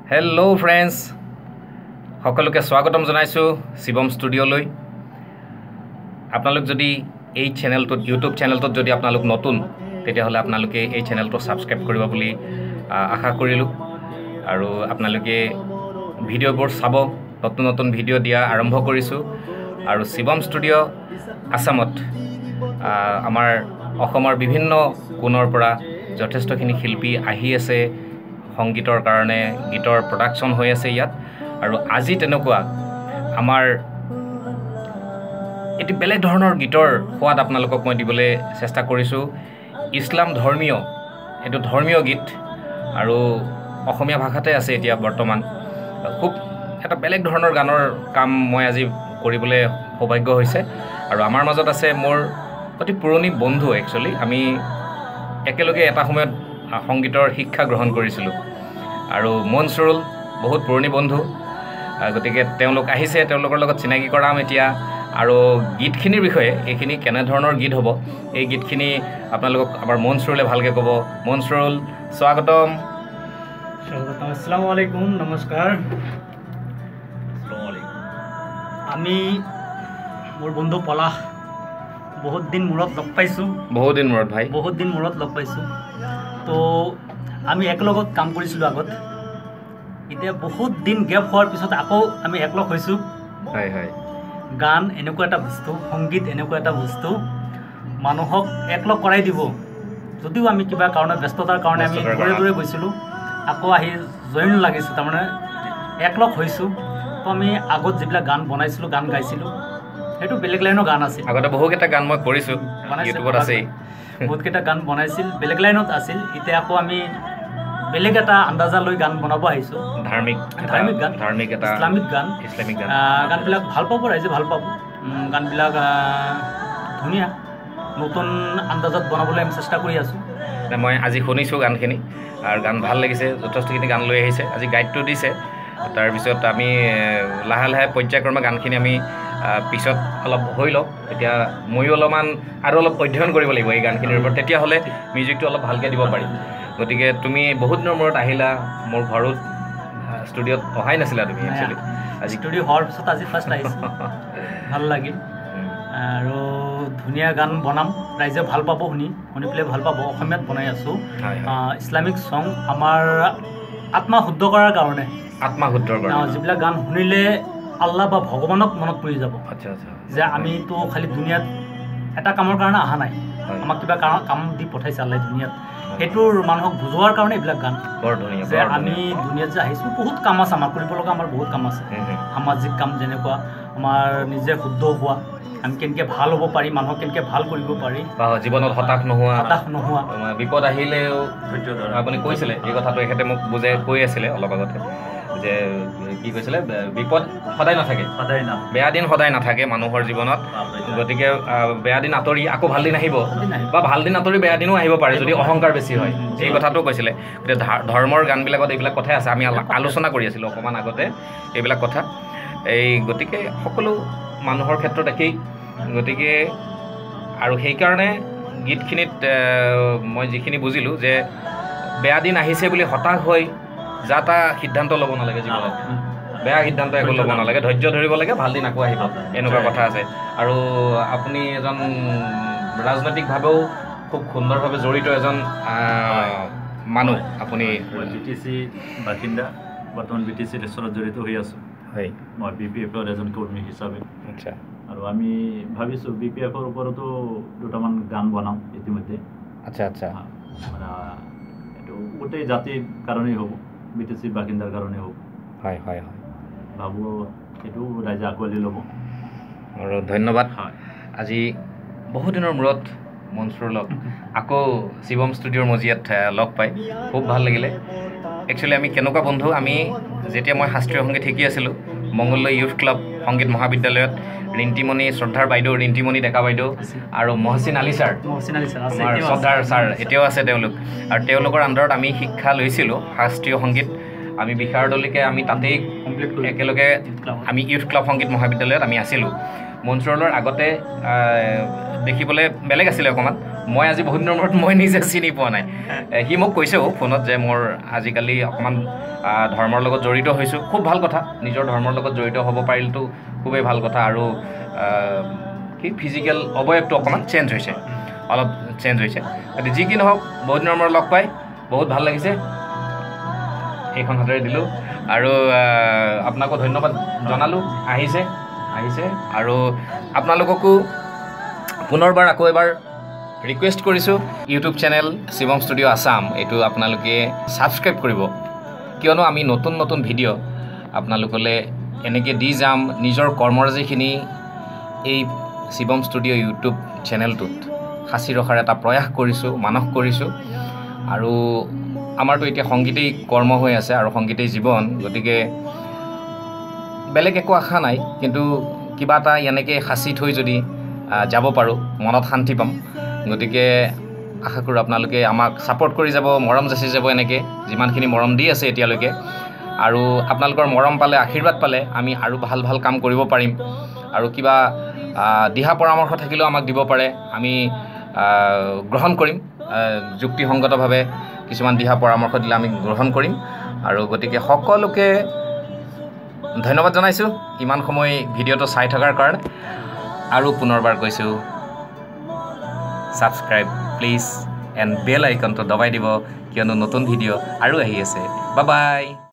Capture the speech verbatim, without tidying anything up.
Hello friends, সকলোকে স্বাগতম জনাইছো শিৱম ষ্টুডিঅ'লৈ। আপোনালোক যদি এই চেনেলটোত ইউটিউব চেনেলটোত যদি আপোনালোক নতুন তেতিয়াহ'লে আপোনালোকে এই চেনেলটো সাবস্ক্ৰাইব কৰিব বুলি আশা কৰিলোঁ আৰু আপোনালোকে ভিডিঅ'বোৰ চাব। নতুন নতুন ভিডিঅ' দিয়া আৰম্ভ কৰিছোঁ আৰু শিৱম ষ্টুডিঅ' আসামত আমাৰ অসমৰ বিভিন্ন কোণৰ পৰা যথেষ্টখিনি শিল্পী আহি আছে। সংগীতৰ কাৰণে গীতৰ প্ৰডাকশ্যন হৈ আছে ইয়াত আৰু আজি তেনেকুৱা আমাৰ এটি বেলেগ ধৰণৰ গীতৰ সোৱাদ আপোনালোকক মই দিবলৈ চেষ্টা কৰিছোঁ। ইছলাম ধৰ্মীয় এইটো ধৰ্মীয় গীত আৰু অসমীয়া ভাষাতে আছে এতিয়া বৰ্তমান। খুব এটা বেলেগ ধৰণৰ গানৰ কাম মই আজি কৰিবলৈ সৌভাগ্য হৈছে আৰু আমাৰ মাজত আছে মোৰ অতি পুৰণি বন্ধু। একচুৱেলি আমি একেলগে এটা সময়ত সংগীতৰ শিক্ষা গ্ৰহণ কৰিছিলোঁ আৰু মনচুৰুল বহুত পুৰণি বন্ধু। গতিকে তেওঁলোক আহিছে, তেওঁলোকৰ লগত চিনাকি কৰাম এতিয়া আৰু গীতখিনিৰ বিষয়ে এইখিনি কেনেধৰণৰ গীত হ'ব এই গীতখিনি আপোনালোকক আমাৰ মনচুৰুলে ভালকৈ ক'ব। মনচুৰুল স্বাগতম। স্বাগতম। আসসালামু আলাইকুম, নমস্কাৰ। আমি মোৰ বন্ধু পলাশ বহুত দিন মূৰত লগ পাইছোঁ। বহুত দিন মূৰত ভাই বহুত দিন মূৰত লগ পাইছোঁ। তো আমি একেলগত কাম কৰিছিলোঁ আগত। এতিয়া বহুত দিন গেপ হোৱাৰ পিছত আকৌ আমি একলগ হৈছোঁ। হয় হয়। গান এনেকুৱা এটা বস্তু, সংগীত এনেকুৱা এটা বস্তু মানুহক একলগ কৰাই দিব। যদিও আমি কিবা কাৰণত ব্যস্ততাৰ কাৰণে আমি দূৰে দূৰে গৈছিলোঁ, আকৌ আহি জইন লাগিছোঁ, তাৰমানে একলগ হৈছোঁ। তো আমি আগত যিবিলাক গান বনাইছিলোঁ, গান গাইছিলোঁ, সেইটো বেলেগ লাইনৰ গান আছিল। আগতে বহুকেইটা গান মই কৰিছোঁ, ইউটিউবত আছেই। বহুতকেইটা গান বনাইছিল, বেলেগ লাইনত আছিল। এতিয়া আকৌ আমি বেলেগ এটা আন্দাজা লৈ গান বনাব আহিছোঁ। ধাৰ্মিক ধাৰ্মিক গান, ধাৰ্মিক এটা ইছলামিক গান। ইছলামিক গান গানবিলাক ভাল পাব, ৰাইজে ভাল পাব। গানবিলাক ধুনীয়া, নতুন আন্দাজত বনাবলৈ আমি চেষ্টা কৰি আছোঁ। মই আজি শুনিছোঁ গানখিনি আৰু গান ভাল লাগিছে। যথেষ্টখিনি গান লৈ আহিছে, আজি গাইডটো দিছে। তাৰপিছত আমি লাহে লাহে পৰ্যায়ক্ৰমে গানখিনি আমি পিছত অলপ হৈ লওক। এতিয়া ময়ো অলপমান আৰু অলপ অধ্যয়ন কৰিব লাগিব এই গানখিনিৰ ওপৰত, তেতিয়াহ'লে মিউজিকটো অলপ ভালকৈ দিব পাৰিম। গতিকে তুমি বহুত দিনৰ মূৰত আহিলা মোৰ ঘৰত, ষ্টুডিঅ'ত অহাই নাছিলা তুমি একচুৱেলি। আজি ষ্টুডিঅ' হোৱাৰ পিছত আজি ফাৰ্ষ্ট আহিছোঁ, ভাল লাগিল। আৰু ধুনীয়া গান বনাম, ৰাইজে ভাল পাব, শুনি শুনি পেলাই ভাল পাব। অসমীয়াত বনাই আছোঁ ইছলামিক ছং, আমাৰ আত্মা শুদ্ধ কৰাৰ কাৰণে। আত্মা শুদ্ধৰ কাৰণে যিবিলাক গান শুনিলে আল্লাহ বা ভগৱানক মনত পৰি যাব। আচ্ছা আচ্ছা। যে আমিতো খালি দুনিয়াত এটা কামৰ কাৰণে অহা নাই, আমাক কিবা কাম দি পঠাইছে আল্লাহ দুনিয়াত। সেইটোৰ মানুহক বুজোৱাৰ কাৰণে এইবিলাক গান। বৰ ধুনীয়া। যে আমি দুনিয়াত যে আহিছোঁ, বহুত কাম আছে আমাৰ কৰিব লগা, আমাৰ বহুত কাম আছে। সামাজিক কাম যেনেকুৱা আমাৰ নিজে শুদ্ধ হোৱা, আমি কেনেকৈ ভাল হ'ব পাৰি, মানুহক কেনেকৈ ভাল কৰিব পাৰি, জীৱনত হতাশ নোহোৱা, হতাশ নোহোৱা, বিপদ আহিলেও ধৈৰ্য ধৰা। আপুনি কৈছিলে এই কথাটো, এখেতে মোক বুজাই কৈ আছিলে অলপ আগতে যে কি কৈছিলে, বিপদ সদায় নাথাকে, সদায় না বেয়া দিন সদায় নাথাকে মানুহৰ জীৱনত। গতিকে বেয়া দিন আঁতৰি আকৌ ভাল দিন আহিব, বা ভাল দিন আঁতৰি বেয়া দিনো আহিব পাৰে যদি অহংকাৰ বেছি হয়। এই কথাটো কৈছিলে। গতিকে ধৰ্মৰ গানবিলাকত এইবিলাক কথাই আছে। আমি আলোচনা কৰি আছিলোঁ অকণমান আগতে এইবিলাক কথা। এই গতিকে সকলো মানুহৰ ক্ষেত্ৰত একেই। গতিকে আৰু সেইকাৰণে গীতখিনিত মই যিখিনি বুজিলোঁ যে বেয়া দিন আহিছে বুলি হতাশ হৈ যা তা সিদ্ধান্ত ল'ব নালাগে জীৱনত, বেয়া সিদ্ধান্ত একো ল'ব নালাগে, ধৈৰ্য ধৰিব লাগে, ভাল দিন আকৌ আহিব, এনেকুৱা কথা আছে। আৰু আপুনি এজন ৰাজনৈতিকভাৱেও খুব সুন্দৰভাৱে জড়িত এজন মানুহ। আপুনি বি টি চি বাসিন্দা, বৰ্তমান বি টি চি লেচৰত জড়িত হৈ আছোঁ। হয়, মই বি পি এফৰ এজন কৰ্মী হিচাপে। আচ্ছা। আৰু আমি ভাবিছোঁ বি পি এফৰ ওপৰতো দুটামান গান বনাওঁ ইতিমধ্যে। আচ্ছা আচ্ছা। মানে এইটো গোটেই জাতিৰ কাৰণেই হ'ব, বি টি চি বাসিন্দাৰ কাৰণে হ'ব। হয় হয় হয়, ভাবোঁ সেইটো ৰাইজে আঁকোৱালি ল'ব। আৰু ধন্যবাদ। হয়, আজি বহুদিনৰ মূৰত মনচুৰুলক আকৌ শিৱম ষ্টুডিঅ'ৰ মজিয়াত লগ পাই খুব ভাল লাগিলে। একচুৱেলি আমি কেনেকুৱা বন্ধু, আমি যেতিয়া মই শাস্ত্ৰীয় সংগীত শিকি আছিলোঁ মংগলদৈ ইউথ ক্লাব সংগীত মহাবিদ্যালয়ত, ৰিণ্টিমণি, শ্ৰদ্ধাৰ বাইদেউ ৰিণ্টিমণি ডেকা বাইদেউ আৰু মহচিন আলী ছাৰ, আমাৰ শ্ৰদ্ধাৰ ছাৰ এতিয়াও আছে তেওঁলোক, আৰু তেওঁলোকৰ আণ্ডাৰত আমি শিক্ষা লৈছিলোঁ শাস্ত্ৰীয় সংগীত। আমি বিশাৰদলৈকে আমি তাতেই একেলগে আমি ইউথ ক্লাব সংগীত মহাবিদ্যালয়ত আমি আছিলোঁ। মনচুৰলৰ আগতে দেখিবলৈ বেলেগ আছিলে অকণমান। মই আজি বহুত দিনৰ মূৰত মই নিজে চিনি পোৱা নাই। সি মোক কৈছেও ফোনত যে মোৰ আজিকালি অকণমান ধৰ্মৰ লগত জড়িত হৈছোঁ। খুব ভাল কথা, নিজৰ ধৰ্মৰ লগত জড়িত হ'ব পাৰিলেতো খুবেই ভাল কথা। আৰু কি ফিজিকেল অৱয়ৱটো অকণমান চেঞ্জ হৈছে, অলপ চেঞ্জ হৈছে। গতিকে যি কি নহওক, বহুত দিনৰ মূৰত লগ পাই বহুত ভাল লাগিছে। এইখন হাতেৰে দিলোঁ আৰু আপোনাকো ধন্যবাদ জনালোঁ। আহিছে আহিছে আৰু আপোনালোককো পুনৰবাৰ আকৌ এবাৰ ৰিকুৱেষ্ট কৰিছোঁ, YouTube channel Shivam studio' Assam এইটো আপোনালোকে ছাবস্ক্ৰাইব কৰিব, কিয়নো আমি নতুন নতুন ভিডিঅ' আপোনালোকলৈ এনেকৈ দি যাম। নিজৰ কৰ্মৰাজিখিনি এই শিৱম ষ্টুডিঅ' ইউটিউব চেনেলটোত সাঁচি ৰখাৰ এটা প্ৰয়াস কৰিছোঁ, মানস কৰিছোঁ। আৰু আমাৰতো এতিয়া সংগীতেই কৰ্ম হৈ আছে আৰু সংগীতেই জীৱন। গতিকে বেলেগ একো আশা নাই, কিন্তু কিবা এটা এনেকৈ সাঁচি থৈ যদি যাব পাৰোঁ মনত শান্তি পাম। গতিকে আশা কৰোঁ আপোনালোকে আমাক ছাপোৰ্ট কৰি যাব, মৰম যাচি যাব এনেকৈ যিমানখিনি মৰম দি আছে এতিয়ালৈকে। আৰু আপোনালোকৰ মৰম পালে, আশীৰ্বাদ পালে আমি আৰু ভাল ভাল কাম কৰিব পাৰিম। আৰু কিবা দিহা পৰামৰ্শ থাকিলেও আমাক দিব পাৰে, আমি গ্ৰহণ কৰিম। যুক্তিসংগতভাৱে কিছুমান দিহা পৰামৰ্শ দিলে আমি গ্ৰহণ কৰিম। আৰু গতিকে সকলোকে ধন্যবাদ জনাইছোঁ ইমান সময় ভিডিঅ'টো চাই থকাৰ কাৰণে। আৰু পুনৰবাৰ কৈছোঁ, ছাবস্ক্ৰাইব প্লিজ এণ্ড বেল আইকনটো দবাই দিব, কিয়নো নতুন ভিডিঅ' আৰু আহি আছে। Bye bye.